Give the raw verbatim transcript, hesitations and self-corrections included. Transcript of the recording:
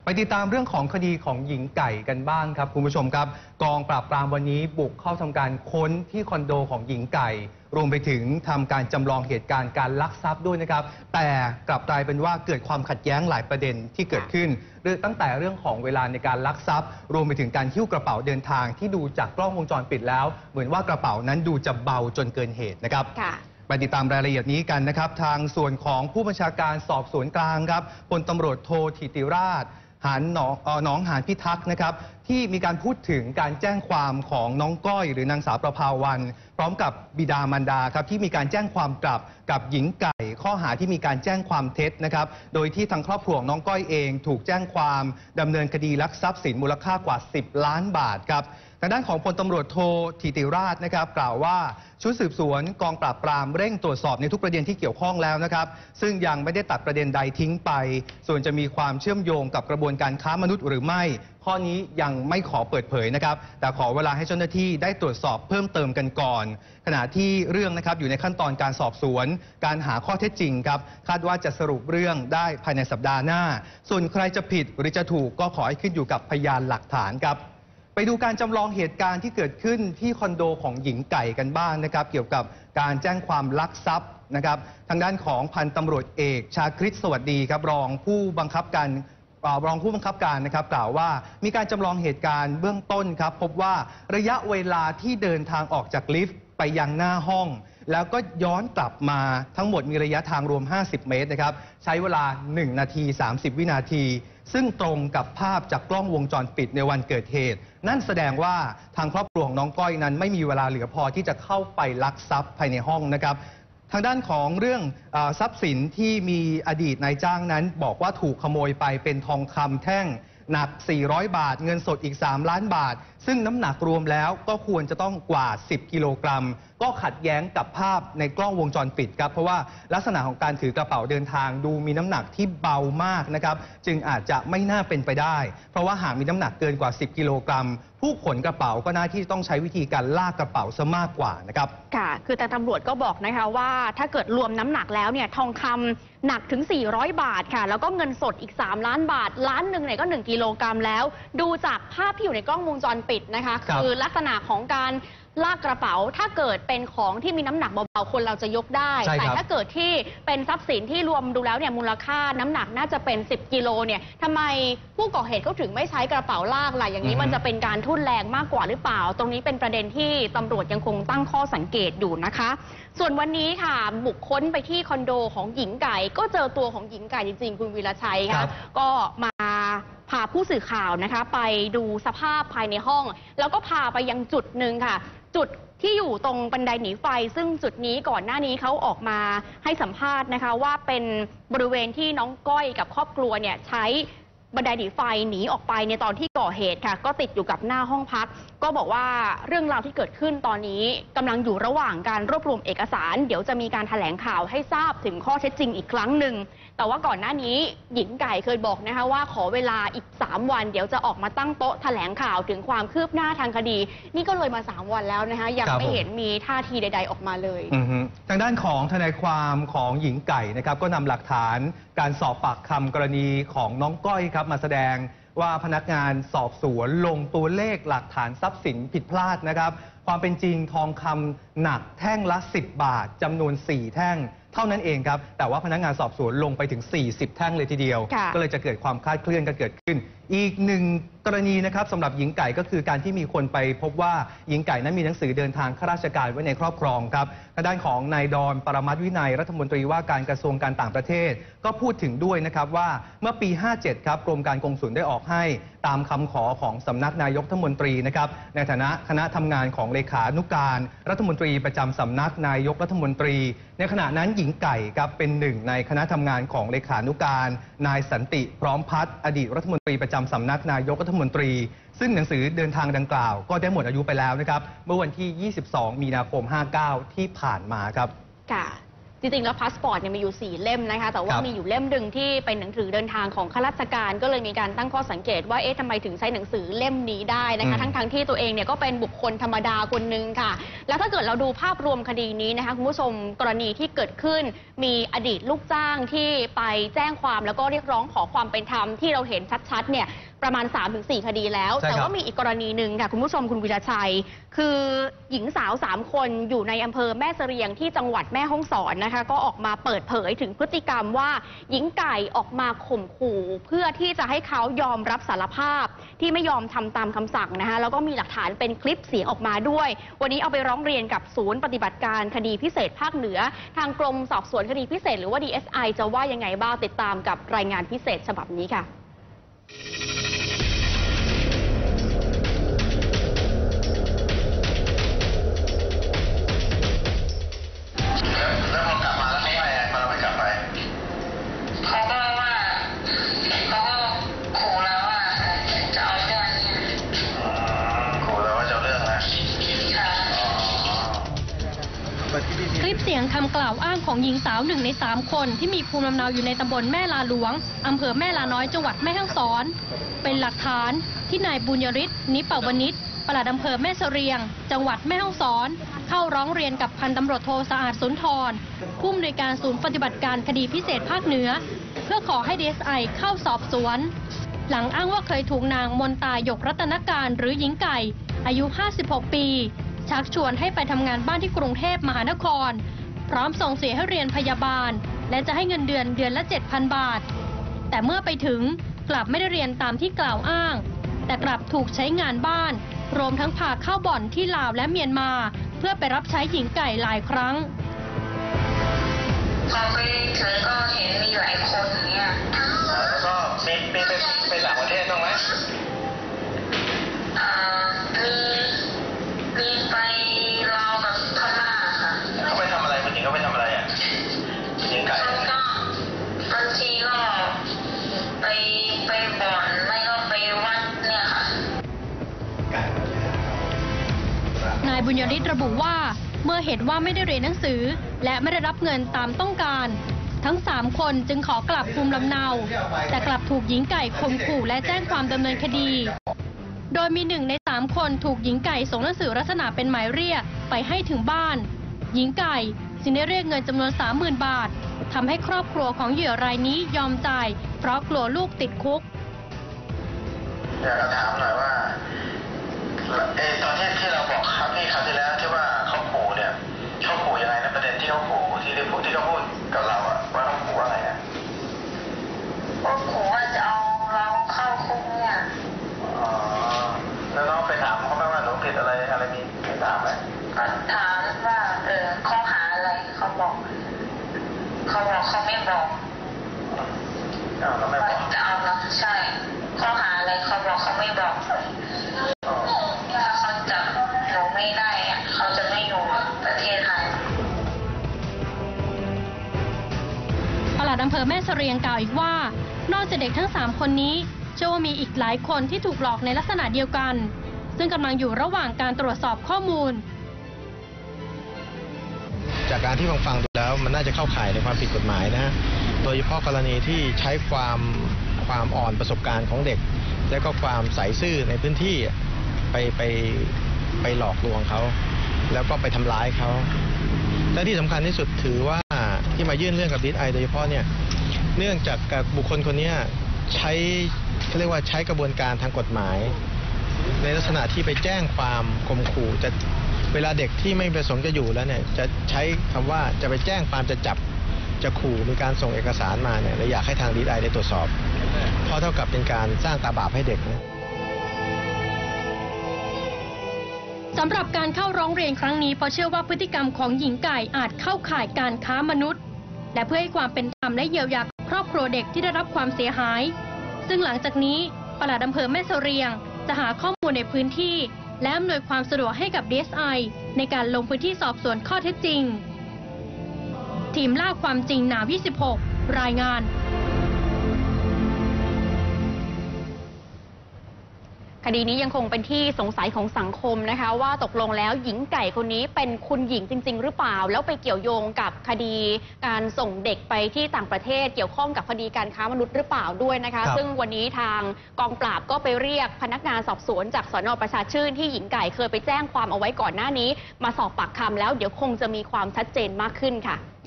ไปติดตามเรื่องของคดีของหญิงไก่กันบ้างครับคุณผู้ชมครับกองปราบปรามวันนี้บุกเข้าทำการค้นที่คอนโดของหญิงไก่รวมไปถึงทำการจำลองเหตุการณ์การลักทรัพย์ด้วยนะครับแต่กลับกลายเป็นว่าเกิดความขัดแย้งหลายประเด็นที่เกิดขึ้นเรื่องตั้งแต่เรื่องของเวลาในการลักทรัพย์รวมไปถึงการหิ้วกระเป๋าเดินทางที่ดูจากกล้องวงจรปิดแล้วเหมือนว่ากระเป๋านั้นดูจะเบาจนเกินเหตุนะครับไปติดตามรายละเอียดนี้กันนะครับทางส่วนของผู้บัญชาการสอบสวนกลางครับพลตำรวจโทธิติราชหานหนองหนองหานพิทักษ์นะครับที่มีการพูดถึงการแจ้งความของน้องก้อยหรือนางสาวประภาวันพร้อมกับบิดามารดาครับที่มีการแจ้งความกลับกับหญิงไก่ข้อหาที่มีการแจ้งความเท็จนะครับโดยที่ทางครอบครัวน้องก้อยเองถูกแจ้งความดำเนินคดีลักทรัพย์สินมูลค่ากว่าสิบล้านบาทครับทางด้านของพลตำรวจโทธิติราชนะครับกล่าวว่าชุดสืบสวนกองปราบปรามเร่งตรวจสอบในทุกประเด็นที่เกี่ยวข้องแล้วนะครับซึ่งยังไม่ได้ตัดประเด็นใดทิ้งไปส่วนจะมีความเชื่อมโยงกับกระบวนการค้ามนุษย์หรือไม่ข้อนี้ยังไม่ขอเปิดเผยนะครับแต่ขอเวลาให้เจ้าหน้าที่ได้ตรวจสอบเพิ่มเติมกันก่อนขณะที่เรื่องนะครับอยู่ในขั้นตอนการสอบสวนการหาข้อเท็จจริงครับคาดว่าจะสรุปเรื่องได้ภายในสัปดาห์หน้าส่วนใครจะผิดหรือจะถูกก็ขอให้ขึ้นอยู่กับพยานหลักฐานครับไปดูการจำลองเหตุการณ์ที่เกิดขึ้นที่คอนโดของหญิงไก่กันบ้างนะครับเกี่ยวกับการแจ้งความลักทรัพย์นะครับทางด้านของพันตำรวจเอกชาคริตสวัสดีครับรองผู้บังคับการรองผู้บังคับการนะครับกล่าวว่ามีการจำลองเหตุการณ์เบื้องต้นครับพบว่าระยะเวลาที่เดินทางออกจากลิฟต์ไปยังหน้าห้องแล้วก็ย้อนกลับมาทั้งหมดมีระยะทางรวมห้าสิบเมตรนะครับใช้เวลาหนึ่งนาทีสามสิบวินาทีซึ่งตรงกับภาพจากกล้องวงจรปิดในวันเกิดเหตุนั่นแสดงว่าทางครอบครัวของน้องก้อยนั้นไม่มีเวลาเหลือพอที่จะเข้าไปลักทรัพย์ภายในห้องนะครับทางด้านของเรื่องทรัพย์สินที่มีอดีตนายจ้างนั้นบอกว่าถูกขโมยไปเป็นทองคำแท่งหนักสี่ร้อยบาทเงินสดอีกสามล้านบาทซึ่งน้ำหนักรวมแล้วก็ควรจะต้องกว่าสิบกิโลกรัมก็ขัดแย้งกับภาพในกล้องวงจรปิดครับเพราะว่าลักษณะของการถือกระเป๋าเดินทางดูมีน้ำหนักที่เบามากนะครับจึงอาจจะไม่น่าเป็นไปได้เพราะว่าหากมีน้ำหนักเกินกว่าสิบกิโลกรัมผู้ขนกระเป๋าก็น่าที่ต้องใช้วิธีการลากกระเป๋าซะมากกว่านะครับค่ะคือแต่ตำรวจก็บอกนะคะว่าถ้าเกิดรวมน้ำหนักแล้วเนี่ยทองคำหนักถึงสี่ร้อยบาทค่ะแล้วก็เงินสดอีกสามล้านบาทล้านหนึ่งเนี่ยก็หนึ่งกิโลกรัมแล้วดูจากภาพที่อยู่ในกล้องวงจรปิดนะคะคือลักษณะของการลากกระเป๋าถ้าเกิดเป็นของที่มีน้ำหนักเบาๆคนเราจะยกได้แต่ถ้าเกิดที่เป็นทรัพย์สินที่รวมดูแล้วเนี่ยมูลค่าน้ำหนักน่าจะเป็นสิบกิโลเนี่ยทำไมผู้ก่อเหตุเขาถึงไม่ใช้กระเป๋าลากล่ะอย่างนี้มันจะเป็นการทุ่นแรงมากกว่าหรือเปล่าตรงนี้เป็นประเด็นที่ตำรวจยังคงตั้งข้อสังเกตอยู่นะคะส่วนวันนี้ค่ะบุกค้นไปที่คอนโดของหญิงไก่ก็เจอตัวของหญิงไก่จริงๆคุณวีรชัยค่ะก็มาพาผู้สื่อข่าวนะคะไปดูสภาพภายในห้องแล้วก็พาไปยังจุดหนึ่งค่ะจุดที่อยู่ตรงบันไดหนีไฟซึ่งจุดนี้ก่อนหน้านี้เขาออกมาให้สัมภาษณ์นะคะว่าเป็นบริเวณที่น้องก้อยกับครอบครัวเนี่ยใช้บันไดหนีไฟหนีออกไปในตอนที่ก่อเหตุค่ะก็ติดอยู่กับหน้าห้องพักก็บอกว่าเรื่องราวที่เกิดขึ้นตอนนี้กำลังอยู่ระหว่างการรวบรวมเอกสารเดี๋ยวจะมีการแถลงข่าวให้ทราบถึงข้อเท็จจริงอีกครั้งหนึ่งแต่ว่าก่อนหน้านี้หญิงไก่เคยบอกนะคะว่าขอเวลาอีกสามวันเดี๋ยวจะออกมาตั้งโต๊ะแถลงข่าวถึงความคืบหน้าทางคดีนี่ก็เลยมาสามวันแล้วนะคะยังไม่เห็นมีท่าทีใดๆออกมาเลยทางด้านของทนายความของหญิงไก่นะครับก็นำหลักฐานการสอบปากคำกรณีของน้องก้อยครับมาแสดงว่าพนักงานสอบสวนลงตัวเลขหลักฐานทรัพย์สินผิดพลาดนะครับความเป็นจริงทองคำหนักแท่งละสิบบาทจำนวนสี่แท่งเท่านั้นเองครับแต่ว่าพนักงานสอบสวนลงไปถึงสี่สิบแท่งเลยทีเดียวก็เลยจะเกิดความคลาดเคลื่อนกันเกิดขึ้นอีกหนึ่งกรณีนะครับสำหรับหญิงไก่ก็คือการที่มีคนไปพบว่าหญิงไก่นั้นมีหนังสือเดินทางข้าราชการไว้ในครอบครองครับทางด้านของนายดอนปรมัตถ์วินัยรัฐมนตรีว่าการกระทรวงการต่างประเทศก็พูดถึงด้วยนะครับว่าเมื่อปีห้าเจ็ดครับกรมการกงสุลได้ออกให้ตามคำขอของสำนักนายกรัฐมนตรีนะครับในฐานะคณะทำงานของเลขานุการรัฐมนตรีประจำสำนักนายกรัฐมนตรีในขณะนั้นหญิงไก่ครับเป็นหนึ่งในคณะทำงานของเลขานุการนายสันติพร้อมพัฒน์อดีตรัฐมนตรีประจำสำนักนายกรัฐมนตรีซึ่งหนังสือเดินทางดังกล่าวก็ได้หมดอายุไปแล้วนะครับเมื่อวันที่ยี่สิบสองมีนาคมห้าเก้าที่ผ่านมาครับค่ะจจริงๆแล้วพาสปอร์ตเนี่ยมีอยู่สี่เล่มนะคะแต่ว่ามีอยู่เล่มหนึ่งที่เป็นหนังสือเดินทางของข้าราชการก็เลยมีการตั้งข้อสังเกตว่าเอ๊ะทำไมถึงใช้หนังสือเล่มนี้ได้นะคะทั้งๆที่ตัวเองเนี่ยก็เป็นบุคคลธรรมดาคนหนึ่งค่ะแล้วถ้าเกิดเราดูภาพรวมคดีนี้นะคะคุณผู้ชมกรณีที่เกิดขึ้นมีอดีตลูกจ้างที่ไปแจ้งความแล้วก็เรียกร้องขอความเป็นธรรมที่เราเห็นชัดๆเนี่ยประมาณ สามถึงสี่ คดีแล้วแต่ว่ามีอีกกรณีหนึ่งค่ะคุณผู้ชมคุณวีรชัยคือหญิงสาวสามคนอยู่ในอำเภอแม่เสรียงที่จังหวัดแม่ฮ่องสอนนะคะก็ออกมาเปิดเผยถึงพฤติกรรมว่าหญิงไก่ออกมาข่มขู่เพื่อที่จะให้เขายอมรับสารภาพที่ไม่ยอมทำตามคำสั่งนะคะแล้วก็มีหลักฐานเป็นคลิปเสียงออกมาด้วยวันนี้เอาไปร้องเรียนกับศูนย์ปฏิบัติการคดีพิเศษภาคเหนือทางกรมสอบสวนคดีพิเศษหรือว่า ดี เอส ไอ จะว่ายังไงบ้างติดตามกับรายงานพิเศษฉบับนี้ค่ะคลิปเสียงคำกล่าวอ้างของหญิงสาวหนึ่งในสามคนที่มีภูมิลำเนาอยู่ในตำบลแม่ลาหลวงอำเภอแม่ลาน้อยจังหวัดแม่ฮ่องสอนเป็นหลักฐานที่นายบุญยฤทธิ์นิปวนิชปลัดอำเภอแม่เสรียงจังหวัดแม่ฮ่องสอนเข้าร้องเรียนกับพันตำรวจโทสะอาดสุนทรผู้อำนวยการศูนย์ปฏิบัติการคดีพิเศษภาคเหนือเพื่อขอให้ ดี เอส ไอ เข้าสอบสวนหลังอ้างว่าเคยถูกนางมนตาหยกรัตนการหรือหญิงไก่อายุห้าสิบหกปีชักชวนให้ไปทำงานบ้านที่กรุงเทพมหานครพร้อมส่งเสียให้เรียนพยาบาลและจะให้เงินเดือนเดือนละ เจ็ดพัน บาทแต่เมื่อไปถึงกลับไม่ได้เรียนตามที่กล่าวอ้างแต่กลับถูกใช้งานบ้านรวมทั้งพาเข้าบ่อนที่ลาวและเมียนมาเพื่อไปรับใช้หญิงไก่หลายครั้งพอไปถึงก็เห็นมีหลายคนอย่างเงี้ยแล้วก็มีไปไปไปต่างประเทศบ้างไหมอ่ามีมีไปลาวกับพม่าค่ะเขาไปทำอะไรคนหญิงเขาไปทำอะไรอ่ะหญิงไก่เขาก็บางทีก็ไปไปบ่อนไม่ก็ไปวัดเนี่ยค่ะนายบุญยฤทธิ์ระบุว่าเมื่อเห็นว่าไม่ได้เรียนหนังสือและไม่ได้รับเงินตามต้องการทั้งสามคนจึงขอกลับภูมิลำเนาแต่กลับถูกหญิงไก่ข่มขู่และแจ้งความดำเนินคดีโดยมีหนึ่งในสามคนถูกหญิงไก่ส่งหนังสือลักษณะเป็นหมายเรียกไปให้ถึงบ้านหญิงไก่จึงได้เรียกเงินจำนวน สามหมื่น บาททำให้ครอบครัวของเหยื่อรายนี้ยอมจ่ายเพราะกลัวลูกติดคุกอยากจะถามหน่อยว่าเออตอนที่ที่เราบอกครับพี่คราวที่แล้วที่ว่าเขาขู่เนี่ยเขาขู่ยังไงนะประเด็นที่เขาขู่ที่ที่พูดที่เขาพูดกับเราอะว่าเขาขู่อะไรอะเขาขู่ว่าจะเอาเราเข้าคุกเนี่ยอ๋อแล้วน้องไปถามเขาไหมว่าหนูผิดอะไรอะไรมีไปถามไหมถามว่าเออข้อหาอะไรเขาบอกเขาบอกเขาไม่บอกอ้าวเขาไม่บอกจะเอาเราใช่ข้อหาอะไรเขาบอกเขาไม่บอกถ้าเขาจับหนูไม่ได้เขาจะไม่อยู่ประเทศไทยปลัดอำเภอแม่เสรียงกล่าวอีกว่านอกจากเด็กทั้งสามคนนี้เชื่อว่ามีอีกหลายคนที่ถูกหลอกในลักษณะเดียวกันซึ่งกำลังอยู่ระหว่างการตรวจสอบข้อมูลจากการที่ฟังฟังดูแล้วมันน่าจะเข้าข่ายในความผิดกฎหมายนะฮะโดยเฉพาะกรณีที่ใช้ความความอ่อนประสบการณ์ของเด็กและก็ความใส่ซื่อในพื้นที่ไปไปไปหลอกลวงเขาแล้วก็ไปทำร้ายเขาและที่สำคัญที่สุดถือว่าที่มายื่นเรื่องกับ ดี เอส ไอ โดยเฉพาะเนี่ยเนื่องจากบุคคลคนนี้ใช้เขาเรียกว่าใช้กระบวนการทางกฎหมายในลักษณะที่ไปแจ้งความข่มขู่จะเวลาเด็กที่ไม่ประสงค์จะอยู่แล้วเนี่ยจะใช้คำว่าจะไปแจ้งความจะจับจะขู่มีการส่งเอกสารมาเนี่ยและอยากให้ทาง ดี เอส ไอ ได้ตรวจสอบเพราะเท่ากับเป็นการสร้างตาบาปให้เด็กนะสำหรับการเข้าร้องเรียนครั้งนี้เพราะเชื่อว่าพฤติกรรมของหญิงไก่อาจเข้าข่ายการค้ามนุษย์และเพื่อให้ความเป็นธรรมและเยียวยาครอบครัวเด็กที่ได้รับความเสียหายซึ่งหลังจากนี้ปลัดอำเภอแม่เสรียงจะหาข้อมูลในพื้นที่และอำนวยความสะดวกให้กับ ดี เอส ไอ ในการลงพื้นที่สอบสวนข้อเท็จจริงทีมล่าความจริงหนาวยี่สิบหกรายงานคดีนี้ยังคงเป็นที่สงสัยของสังคมนะคะว่าตกลงแล้วหญิงไก่คนนี้เป็นคุณหญิงจริงๆหรือเปล่าแล้วไปเกี่ยวโยงกับคดีการส่งเด็กไปที่ต่างประเทศเกี่ยวข้องกับคดีการค้ามนุษย์หรือเปล่าด้วยนะคะซึ่งวันนี้ทางกองปราบก็ไปเรียกพนักงานสอบสวนจากสน.ประชาชื่นที่หญิงไก่เคยไปแจ้งความเอาไว้ก่อนหน้านี้มาสอบปากคำแล้วเดี๋ยวคงจะมีความชัดเจนมากขึ้นค่ะ